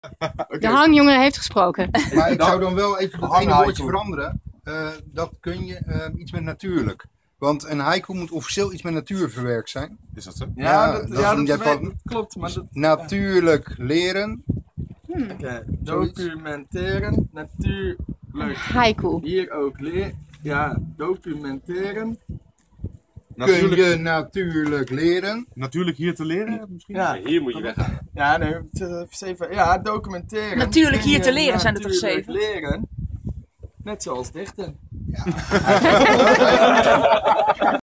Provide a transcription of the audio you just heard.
De hangjongen heeft gesproken. Maar ik zou dan wel even dat ene haiku. woordje veranderen. Dat kun je iets met natuurlijk. Want een haiku moet officieel iets met natuur verwerkt zijn. Is dat zo? Dat klopt. Maar dat, natuurlijk leren. Oké, documenteren, natuurlijk. Haiku. Hier ook leren. Ja, documenteren. Kun je natuurlijk leren. Natuurlijk hier te leren misschien? Ja, Hier moet je weggaan. ja, nee, ja, documenteren. Natuurlijk Kun hier je te leren zijn er toch natuurlijk 7? leren. Net zoals dichten.